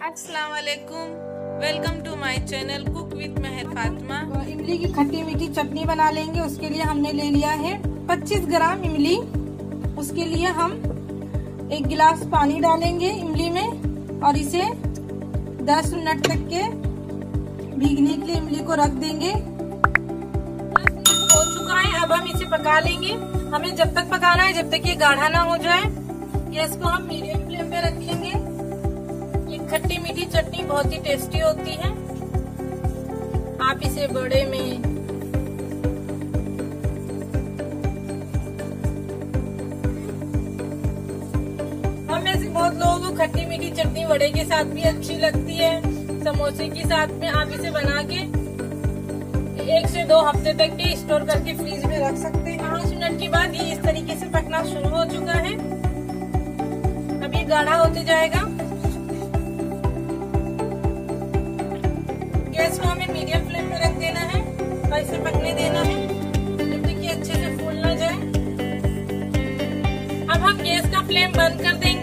अस्सलाम वालेकुम, welcome to my channel cook with Mehar Fatima. इमली की खट्टी मीठी चटनी बना लेंगे। उसके लिए हमने ले लिया है 25 ग्राम इमली। उसके लिए हम 1 गिलास पानी डालेंगे इमली में और इसे 10 मिनट तक के भीगने के लिए इमली को रख देंगे। 10 मिनट हो चुका है, अब हम इसे पका लेंगे। हमें जब तक पकाना है जब तक ये गाढ़ा ना हो जाए। गैस को हम मीडियम फ्लेम पे रखेंगे। ये खट्टी मीठी चटनी बहुत ही टेस्टी होती है। आप इसे बड़े में हम में से बहुत लोगों को खट्टी मीठी चटनी वड़े के साथ भी अच्छी लगती है, समोसे के साथ में। आप इसे बना के 1 से 2 हफ्ते तक के स्टोर करके फ्रीज में रख सकते हैं। 5 मिनट के बाद ये इस तरीके से पकना शुरू हो चुका है। अब ये गाढ़ा होते जाएगा। गैस को हमें मीडियम फ्लेम पे रख देना है और इसे पकने देना है जब तक कि अच्छे से फूल ना जाए। अब हम गैस का फ्लेम बंद कर देंगे।